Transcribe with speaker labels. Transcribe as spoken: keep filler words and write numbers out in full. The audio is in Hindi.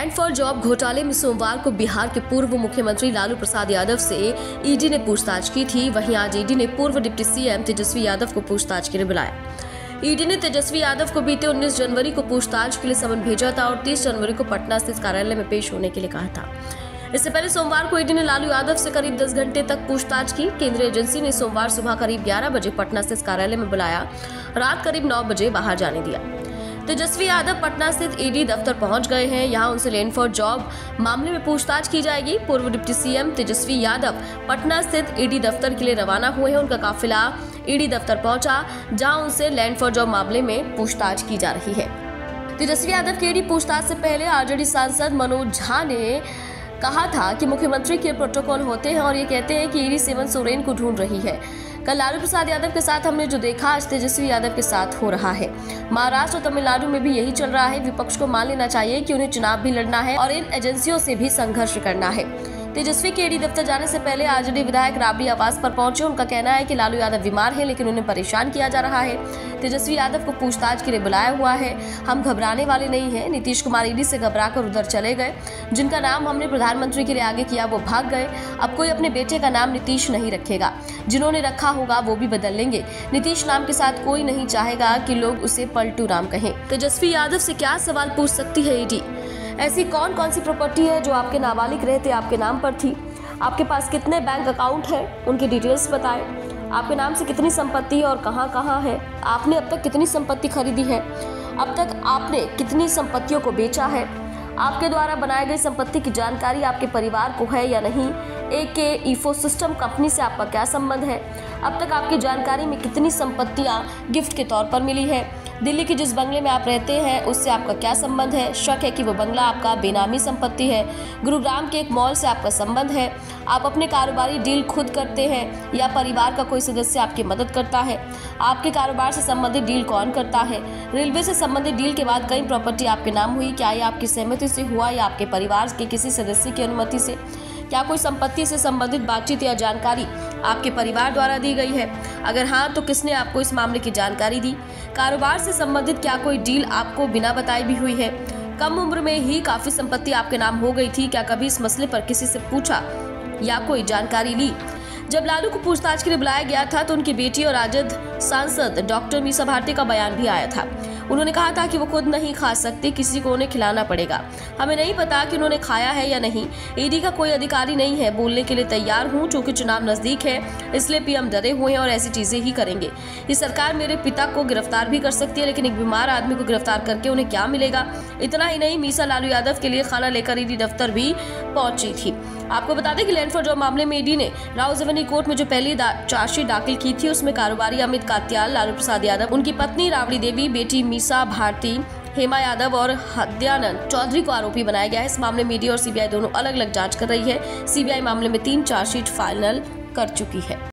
Speaker 1: लैंड फॉर जॉब घोटाले में सोमवार को बिहार के पूर्व मुख्यमंत्री लालू प्रसाद यादव से ईडी ने पूछताछ की थी। वहीं आज ईडी ने पूर्व डिप्टी सीएम तेजस्वी यादव को पूछताछ के लिए बुलाया। ईडी ने तेजस्वी यादव को बीते उन्नीस जनवरी को पूछताछ के लिए समन भेजा था और तीस जनवरी को पटना स्थित कार्यालय में पेश होने के लिए कहा था। इससे पहले सोमवार को ईडी ने लालू यादव से करीब दस घंटे तक पूछताछ की। केंद्रीय एजेंसी ने सोमवार सुबह करीब ग्यारह बजे पटना स्थित कार्यालय में बुलाया, रात करीब नौ बजे बाहर जाने दिया। तेजस्वी यादव पटना स्थित ईडी दफ्तर पहुंच गए हैं। यहां उनसे लैंड फॉर जॉब मामले में पूछताछ की जाएगी। पूर्व डिप्टी सीएम तेजस्वी यादव पटना स्थित ईडी दफ्तर के लिए रवाना हुए हैं। उनका काफिला ईडी दफ्तर पहुंचा, जहां उनसे लैंड फॉर जॉब मामले में पूछताछ की जा रही है। तेजस्वी यादव की ईडी पूछताछ से पहले आरजेडी सांसद मनोज झा ने कहा था कि मुख्यमंत्री के प्रोटोकॉल होते हैं और ये कहते हैं कि ईडी हेमंत सोरेन को ढूंढ रही है। कल लालू प्रसाद यादव के साथ हमने जो देखा, आज तेजस्वी यादव के साथ हो रहा है। महाराष्ट्र और तमिलनाडु में भी यही चल रहा है। विपक्ष को मान लेना चाहिए कि उन्हें चुनाव भी लड़ना है और इन एजेंसियों से भी संघर्ष करना है। तेजस्वी के ईडी दफ्तर जाने से पहले आरजेडी विधायक राबड़ी आवास पर पहुंचे। उनका कहना है कि लालू यादव बीमार है, लेकिन उन्हें परेशान किया जा रहा है। तेजस्वी यादव को पूछताछ के लिए बुलाया हुआ है। हम घबराने वाले नहीं हैं। नीतीश कुमार ईडी से घबराकर उधर चले गए। जिनका नाम हमने प्रधानमंत्री के लिए आगे किया वो भाग गए। अब कोई अपने बेटे का नाम नीतीश नहीं रखेगा। जिन्होंने रखा होगा वो भी बदल लेंगे। नीतीश नाम के साथ कोई नहीं चाहेगा कि लोग उसे पलटू राम कहें। तेजस्वी यादव से क्या सवाल पूछ सकती है ईडी? ऐसी कौन कौन सी प्रॉपर्टी है जो आपके नाबालिग रहते आपके नाम पर थी? आपके पास कितने बैंक अकाउंट हैं? उनकी डिटेल्स बताएं। आपके नाम से कितनी संपत्ति और कहां कहां है? आपने अब तक कितनी संपत्ति खरीदी है? अब तक आपने कितनी संपत्तियों को बेचा है? आपके द्वारा बनाई गई संपत्ति की जानकारी आपके परिवार को है या नहीं? एके इकोसिस्टम कंपनी से आपका क्या संबंध है? अब तक आपकी जानकारी में कितनी संपत्तियां गिफ्ट के तौर पर मिली है? दिल्ली के जिस बंगले में आप रहते हैं उससे आपका क्या संबंध है? शक है कि वो बंगला आपका बेनामी संपत्ति है। गुरुग्राम के एक मॉल से आपका संबंध है। आप अपने कारोबारी डील खुद करते हैं या परिवार का कोई सदस्य आपकी मदद करता है? आपके कारोबार से संबंधित डील कौन करता है? रेलवे से संबंधित डील के बाद कई प्रॉपर्टी आपके नाम हुई, क्या ये आपकी सहमति से हुआ या आपके परिवार के किसी सदस्य की अनुमति से? क्या कोई संपत्ति से संबंधित बातचीत या जानकारी आपके परिवार द्वारा दी गई है? अगर हाँ, तो किसने आपको इस मामले की जानकारी दी? कारोबार से संबंधित क्या कोई डील आपको बिना बताए भी हुई है? कम उम्र में ही काफी संपत्ति आपके नाम हो गई थी। क्या कभी इस मसले पर किसी से पूछा या कोई जानकारी ली? जब लालू को पूछताछ के लिए बुलाया गया था तो उनकी बेटी और राजद सांसद डॉक्टर मीसा भारती का बयान भी आया था। उन्होंने कहा था कि वो खुद नहीं खा सकती, किसी को उन्हें खिलाना पड़ेगा। हमें नहीं पता कि उन्होंने खाया है या नहीं। ईडी का कोई अधिकारी नहीं है। बोलने के लिए तैयार हूँ, चूंकि चुनाव नजदीक है इसलिए पीएम डरे हुए हैं और ऐसी चीजें ही करेंगे। ये सरकार मेरे पिता को गिरफ्तार भी कर सकती है, लेकिन एक बीमार आदमी को गिरफ्तार करके उन्हें क्या मिलेगा? इतना ही नहीं, मीसा लालू यादव के लिए खाना लेकर ईडी दफ्तर भी पहुंची थी। आपको बता दें कि लैंड फॉर जॉब मामले में ईडी ने राउजवनी कोर्ट में जो पहली चार्जशीट दाखिल की थी उसमें कारोबारी अमित कात्याल, लालू प्रसाद यादव, उनकी पत्नी राबड़ी देवी, बेटी मीसा भारती, हेमा यादव और हत्यानंद चौधरी को आरोपी बनाया गया है। इस मामले में ईडी और सीबीआई दोनों अलग अलग जांच कर रही है। सीबीआई मामले में तीन चार्जशीट फाइनल कर चुकी है।